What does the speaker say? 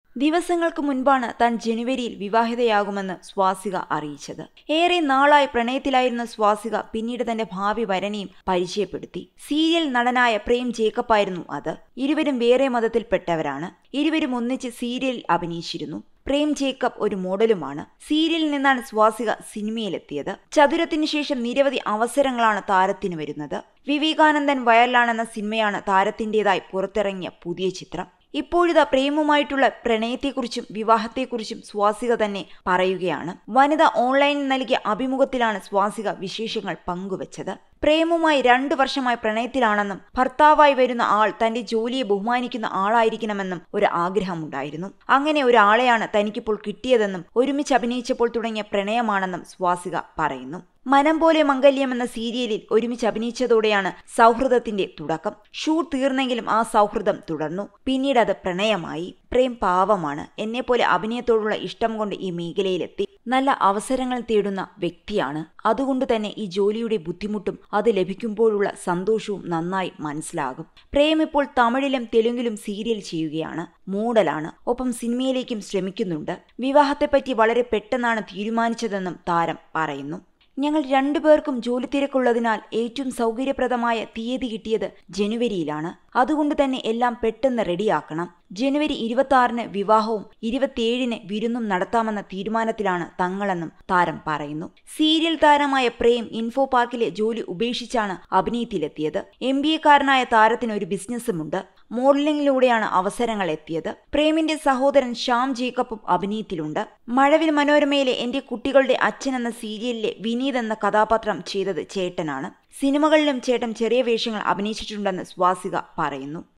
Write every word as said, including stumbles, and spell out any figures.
ദിവസങ്ങൾക്ക് മുൻപാണ് താൻ ജനുവരിയിൽ വിവാഹിതയാകുമെന്ന് സ്വാസിക അറിയിച്ചത്. ഏറെ നാളായി പ്രണയത്തിലായിരുന്ന സ്വാസിക പിന്നീട് തന്റെ ഭാവി വരനെയും പരിചയപ്പെടുത്തി. സീരിയൽ നടനായ പ്രേം ജേക്കബായിരുന്നു അത്. ഇരുവരും വേറെ മതത്തിൽപ്പെട്ടവരാണ്. ഇരുവരും ഒന്നിച്ച് സീരിയലിൽ അഭിനയിച്ചിരുന്നു. പ്രേം ജേക്കബ് ഒരു മോഡലുമാണ്. സീരിയലിൽ നിന്നാണ് സ്വാസിക സിനിമയിലെത്തിയത്. ചതുരത്തിനു ശേഷം നിരവധി അവസരങ്ങളാണ് താരത്തിന് വരുന്നത്. വിവേകാനന്ദൻ വയറിലാണെന്ന സിനിമയാണ് താരത്തിൻ്റെതായി പുറത്തിറങ്ങിയ പുതിയ ചിത്രം. ഇപ്പോഴിതാ പ്രേമുമായിട്ടുള്ള പ്രണയത്തെക്കുറിച്ചും വിവാഹത്തെക്കുറിച്ചും സ്വാസിക തന്നെ പറയുകയാണ്. വനിത ഓൺലൈനിൽ നൽകിയ അഭിമുഖത്തിലാണ് സ്വാസിക വിശേഷങ്ങൾ പങ്കുവച്ചത്. പ്രേമുമായി രണ്ടു വർഷമായി പ്രണയത്തിലാണെന്നും ഭർത്താവായി വരുന്ന ആൾ തന്റെ ജോലിയെ ബഹുമാനിക്കുന്ന ആളായിരിക്കണമെന്നും ഒരു ആഗ്രഹമുണ്ടായിരുന്നു. അങ്ങനെ ഒരാളെയാണ് തനിക്കിപ്പോൾ കിട്ടിയതെന്നും ഒരുമിച്ച് അഭിനയിച്ചപ്പോൾ തുടങ്ങിയ പ്രണയമാണെന്നും സ്വാസിക പറയുന്നു. മനം പോലെ മംഗല്യം എന്ന സീരിയലിൽ ഒരുമിച്ച് അഭിനയിച്ചതോടെയാണ് സൗഹൃദത്തിന്റെ തുടക്കം. ഷൂട്ട് തീർന്നെങ്കിലും ആ സൗഹൃദം തുടർന്നു. പിന്നീട് അത് പ്രണയമായി. പ്രേം പാവമാണ്. എന്നെപ്പോലെ അഭിനയത്തോടുള്ള ഇഷ്ടം കൊണ്ട് ഈ മേഖലയിലെത്തി. നല്ല അവസരങ്ങൾ തേടുന്ന വ്യക്തിയാണ്. അതുകൊണ്ട് തന്നെ ഈ ജോലിയുടെ ബുദ്ധിമുട്ടും അത് ലഭിക്കുമ്പോഴുള്ള സന്തോഷവും നന്നായി മനസ്സിലാകും. പ്രേം ഇപ്പോൾ തമിഴിലും തെലുങ്കിലും സീരിയൽ ചെയ്യുകയാണ്. മോഡലാണ്. ഒപ്പം സിനിമയിലേക്കും ശ്രമിക്കുന്നുണ്ട്. വിവാഹത്തെപ്പറ്റി വളരെ പെട്ടെന്നാണ് തീരുമാനിച്ചതെന്നും താരം പറയുന്നു. ഞങ്ങൾ രണ്ടുപേർക്കും ജോലി തിരക്കുള്ളതിനാൽ ഏറ്റവും സൗകര്യപ്രദമായ തീയതി കിട്ടിയത് ജനുവരിയിലാണ്. അതുകൊണ്ട് തന്നെ എല്ലാം പെട്ടെന്ന് റെഡിയാക്കണം. ജനുവരി ഇരുപത്തി ആറിന് വിവാഹവും ഇരുപത്തിയേഴിന് വിരുന്നും നടത്താമെന്ന തീരുമാനത്തിലാണ് തങ്ങളെന്നും താരം പറയുന്നു. സീരിയൽ താരമായ പ്രേം ഇൻഫോ പാർക്കിലെ ജോലി ഉപേക്ഷിച്ചാണ് അഭിനയത്തിലെത്തിയത്. എം ബി എക്കാരനായ താരത്തിന് ഒരു ബിസിനസ്സുമുണ്ട്. മോഡലിംഗിലൂടെയാണ് അവസരങ്ങൾ എത്തിയത്. പ്രേമിന്റെ സഹോദരൻ ശ്യാം ജേക്കബും അഭിനയത്തിലുണ്ട്. മഴവിൽ മനോരമയിലെ എന്റെ കുട്ടികളുടെ അച്ഛൻ എന്ന സീരിയലിലെ വിനീത് എന്ന കഥാപാത്രം ചെയ്തത് ചേട്ടനാണ്. സിനിമകളിലും ചേട്ടൻ ചെറിയ വേഷങ്ങൾ അഭിനയിച്ചിട്ടുണ്ടെന്ന് സ്വാസിക പറയുന്നു.